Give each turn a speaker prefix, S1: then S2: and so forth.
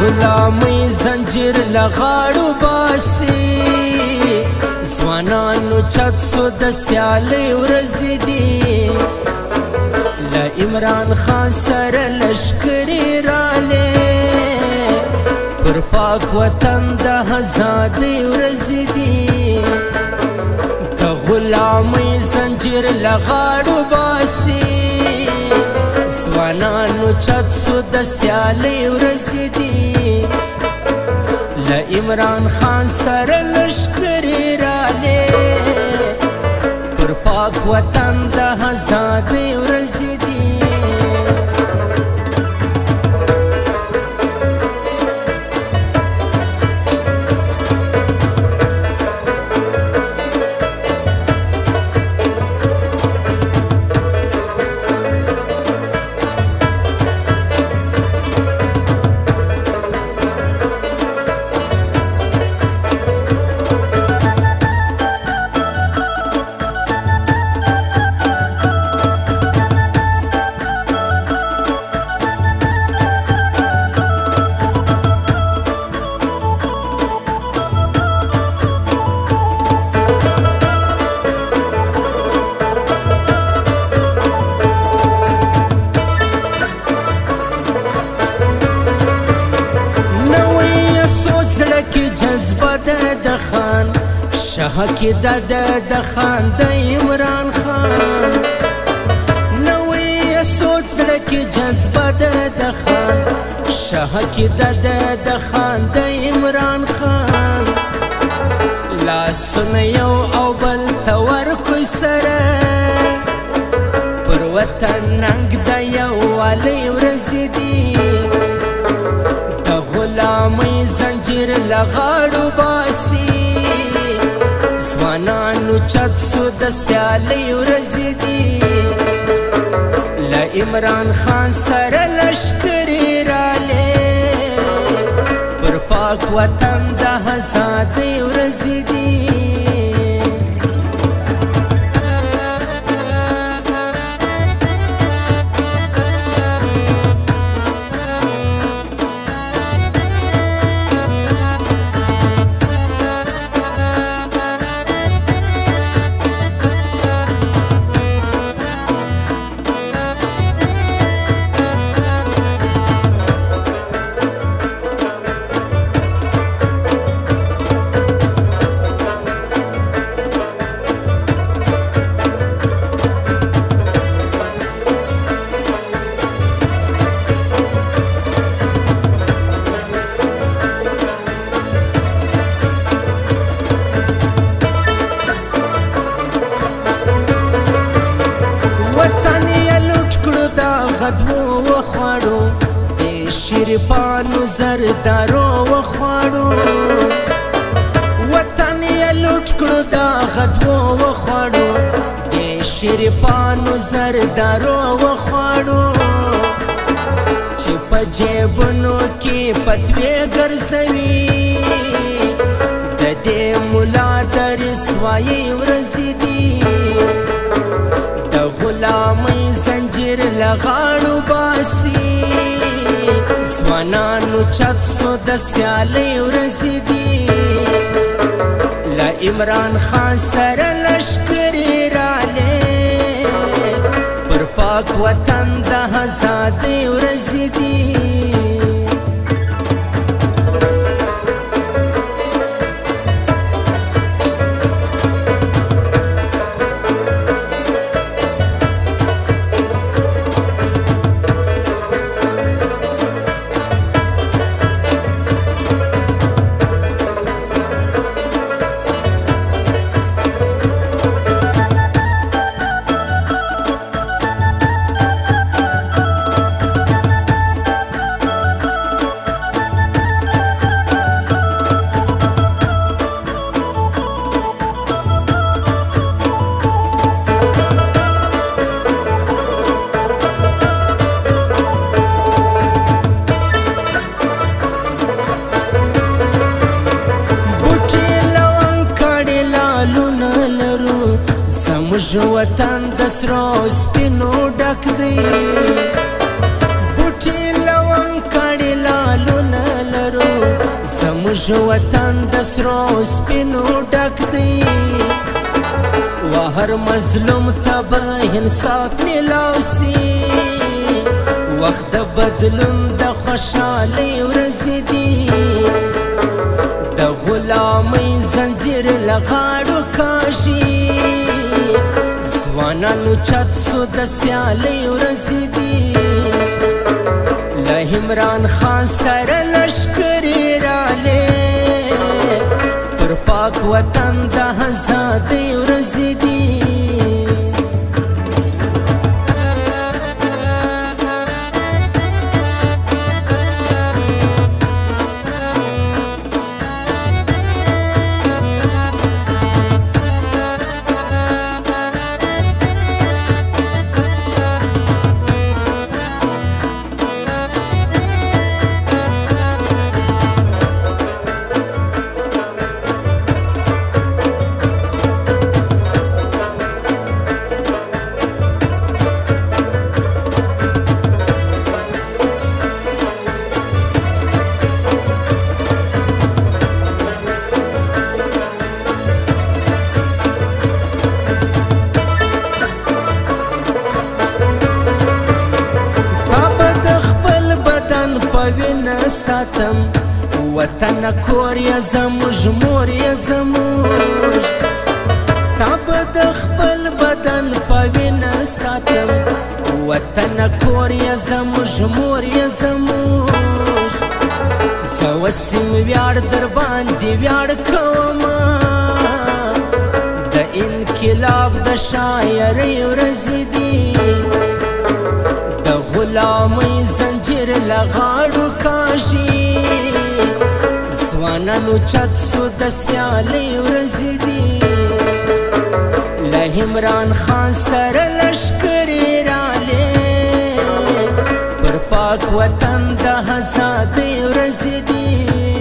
S1: غلامۍ زنجیر له غاړو باسي ځوانانو چت سو د سیالۍ ورځې دي له عمران خان سره لشکرې رالې پر پاک وطن د ازادۍ ورځې دي د غلامۍ زنجیر له غاړو باسي ځوانانو چت سو د سیالۍ ورځې دي له عمران خان سره لشکرې رالې پر پاک وطن د ازادۍ ورځې دي جذبه د خان شاه کې د خان د عمران خان نوې سوچ سره کې جذبه د خان شاه کې د خان د عمران خان لاسونه یو او بل تور کوي سره پر وطن ننګ د یووالۍ ورځې دي غلامۍ زنجیر له غاړو باسي ځوانانو چت سو د سیالۍ ورځې دي له عمران خان سره لشکرې رالې پر پاک وطن د ازادۍ ورځې دي غدو وخواړو د شریفانو زردارو وخواړو وطن یې لوټ کړو دا غدو وخواړو د شریفانو زردارو وخواړو چې په جیبونو کې پتوې ګرځوي د دې ملا د رسوایۍ ورځې دي د غلامۍ زنجیر له غاړو باسي ځوانانو چت سو د سیالۍ ورځې دي له عمران خان سره لشکرې رالې پر پاک وطن د ازادۍ ورځې دي زموږ وطن د سرو سپینو ډک دی بوټي لونګ کړي لالونه زموږ وطن د سرو سپینو ډک دی و هر مظلوم ته به انصاف میلاو سي وخت د بدلون د خوشحالۍ ورځې دي د غلامۍ زنځیر له غاړو کاږي ځوانانو چت سو د سیالۍ ورځې دي له عمران خان سره لښکرې رالې پر پاک وطن د ازادۍ ورځې دي ساتم وطن کور یا زموږ مور یا زموږ تا به د خپل بدن په وینه ساتم وطن کور یا زموږ مور یا زموږ زه وسیم ویاړ در باندې ویاړ کومه د انقلاب د شاعرۍ ورځې دي د غلامۍ زنجیر له غاړو کاږي ځوانانو چت سو د سیالۍ ورځې دي له عمران خان سره لښکرې رالې پر پاک وطن د ازادۍ ورځې دي